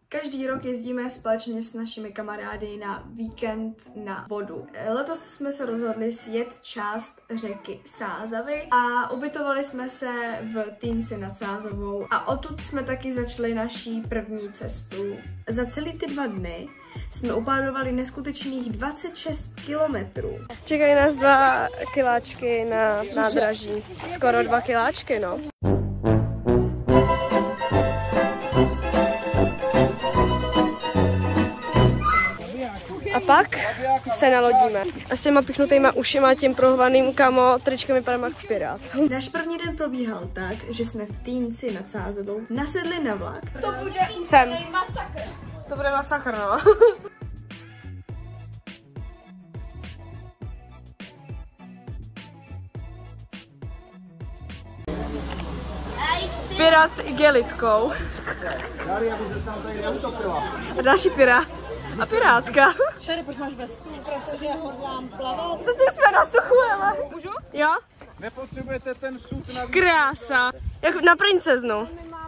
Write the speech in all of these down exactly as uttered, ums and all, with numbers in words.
Každý rok jezdíme společně s našimi kamarády na víkend na vodu. Letos jsme se rozhodli sjet část řeky Sázavy a ubytovali jsme se v Týnci nad Sázavou a odtud jsme taky začali naší první cestu. Za celý ty dva dny jsme upádovali neskutečných dvacet šest kilometrů. Čekají nás dva kiláčky na nádraží. Skoro dva kiláčky, no. A pak se nalodíme. A s těma pichnutýma ušima, tím prohvaným kamo, tričkem vypadám jako pirát. Náš první den probíhal tak, že jsme v Týnci nad Sázavou nasedli na vlak. To bude Sem. masakr. To bude masakr, no. Pirát s igelitkou. A další pirát. A pirátka. Šary, proč máš vestu? Protože já hodlám plavat. Zatím jsme na suchu, ale. Můžu? Jo? Nepotřebujete ten sud na... Krása. Jak na princeznu.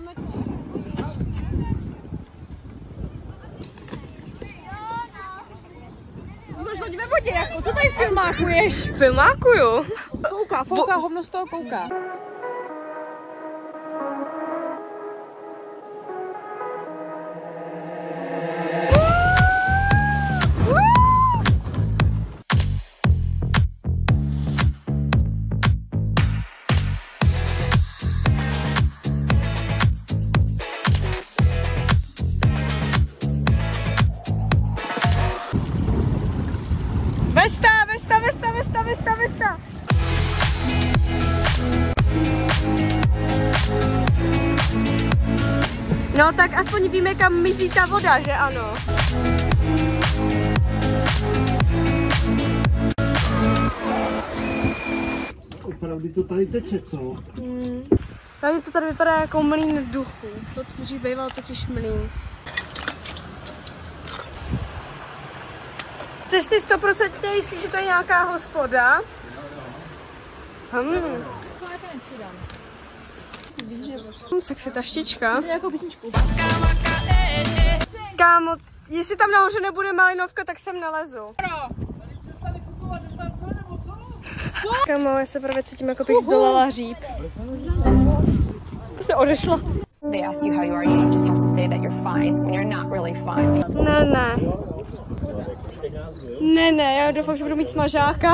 Máš lodi ve vodě, jako, co tady filmákuješ? Filmákuju. Kouká, fouká, hovno z toho kouká. Vesta, Vesta, Vesta, Vesta, Vesta, Vesta. No tak aspoň víme, kam mizí ta voda, že ano? Opravdu to tady teče, co? Hmm. Tady to tady vypadá jako mlýn duchu. To dřív býval totiž mlýn. Jsi ty sto procent jistý, že to je nějaká hospoda? Hmm. Sexy taštička. Nějakou písničku. Kámo, jestli tam nahoře nebude malinovka, tak sem nelezu. Kámo, já se právě cítím, jako bych zdolala hříb. To se odešla. They ask you how you are, you just have to say that you're fine when you're not really fine. Ne, ne. Ne, ne, já doufám, že budu mít smažáka.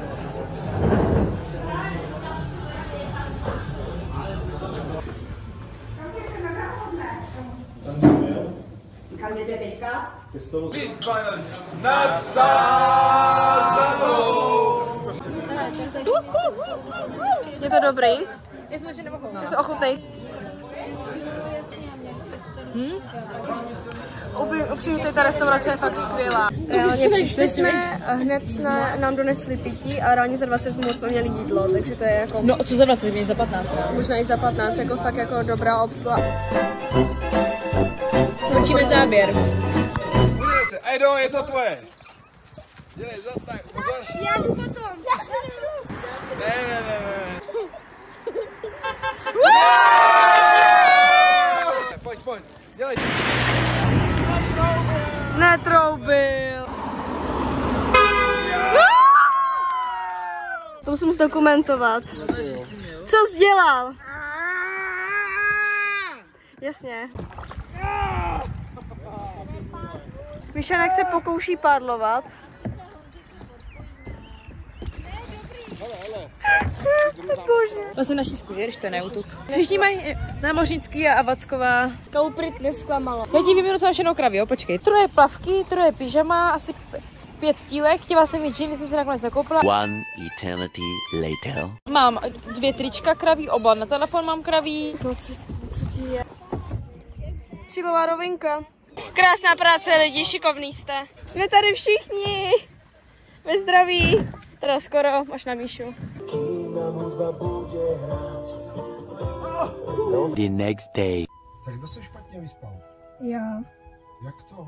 Kam jdete teďka? Nad Sázavou! Je to dobrý? Já jsem ještě nemohla. Je to ochutnej. Hmm? Upřímně, ta restaurace je fakt skvělá. Reálně přišli jsme, hned jsme, nám donesli pití a reálně za dvacet minut jsme měli jídlo, takže to je jako... No, co za dvacet minut, za patnáct? Možná i za patnáct, jako fakt jako dobrá obsluha. Končíme záběr. Podívej se, Edo, je to tvoje! Dělej, za tak, pozor. Já jdu potom. Ne, ne, ne, ne. Pojď, pojď, dělej. Netroubil. To musím zdokumentovat. Co jsi dělal? Jasně. Myšlenek se pokouší pádlovat. Vlastně na šířku, že? Když to je na YouTube. Všichni mají Námořnický a Vacková. Kouprit nesklamalo. Já ti vyberu celá všechno kravy, jo, počkej. Troje plavky, troje pyžama, asi pět tílek. Chtěla jsem mít džíny, jsem si nakonec nakoupila. One eternity later. Mám dvě trička kraví, oba na telefon mám kraví. No co, co ti je? Cílová rovinka. Krásná práce lidi, šikovný jste. Jsme tady všichni. Ve zdraví. Teda skoro, až na Míšu. The next day. Tak kdo se špatně vyspal? Já. Jak to?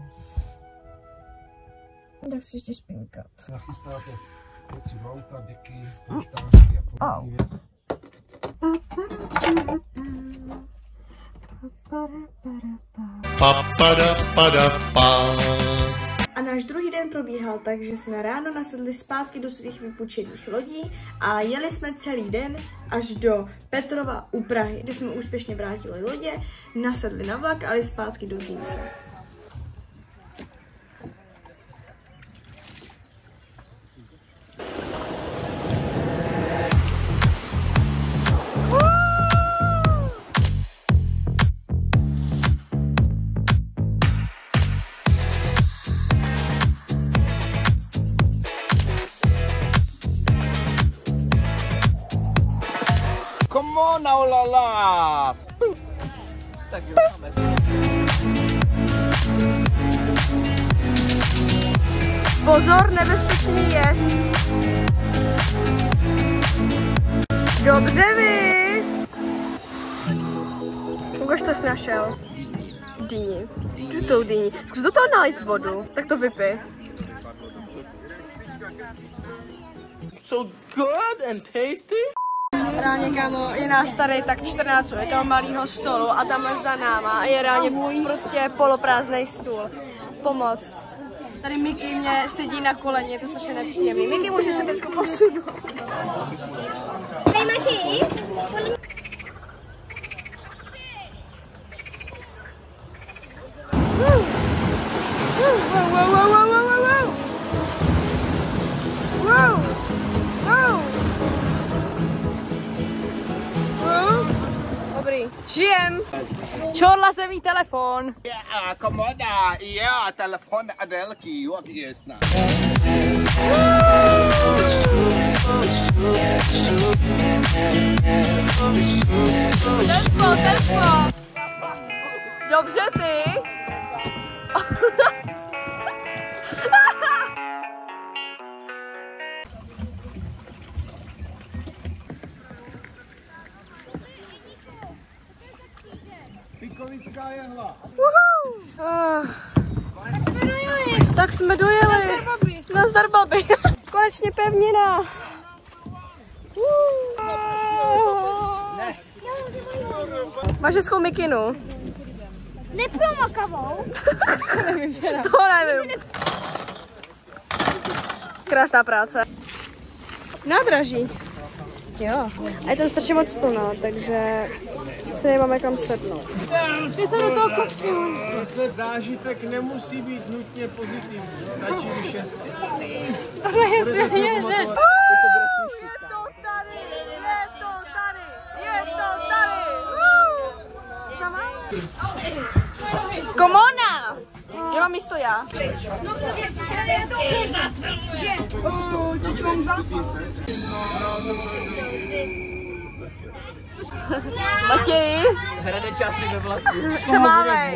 Tak si ještě spinkat. Nachystáte věci v auta, deky, poštářky a podobně. A náš druhý den probíhal tak, že jsme ráno nasedli zpátky do svých vypůjčených lodí a jeli jsme celý den až do Petrova u Prahy, kde jsme úspěšně vrátili lodě, nasedli na vlak a jeli zpátky do Týnce. Come on now, Lala! Tak jo, máme. Pozor, nebezpečný jezd. Dobře vy. Ukaž, co jsi našel. Dýni. Tutou dýni. Zkus do toho nalít vodu, tak to vypij. So good and tasty. Reálně, kámo, je nás tady tak čtrnáct je toho malého stolu a tam za náma je reálně prostě poloprázdnej stůl. Pomoc. Tady Miky mě sedí na koleně, to je strašně nepříjemný. Miky, můžeš se trošku posunout. Hej, Maki! Wow, wow, wow, wow, wow, wow, wow. Wow, wow. Wow. Dobrý, žijem. Čorla se mý telefon. Ja, komoda, ja, telefon Adelky, jak jasná. Tempo, tempo. Dobře ty. Pikovická jehla. Uh, tak jsme dojeli. Tak jsme dojeli. Nazdar babi. Nazdar babi. Konečně pevnina. Uh. Ne. Máš hezkou mikinu. Nepromakavou. To nevím. Krásná práce. Nádraží. Jo. A je tam strašně moc plná, takže se nemáme kam sednout. Je to do toho kopcu. Zážitek nemusí být nutně pozitivní, stačí, když je silný. Ale jestli je, že... Je to tady, je to tady, je to tady. Komona! Kde mám místo já? Matěj? Hradečáci ve vlaku. Co máme?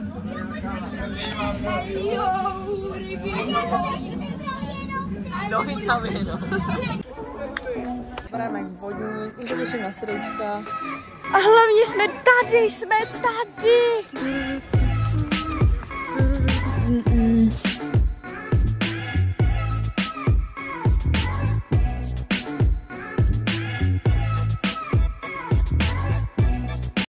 Nohy tam je, no. Vypadáme jak vodník, už se těším na strejčka. A hlavně jsme tady, jsme tady!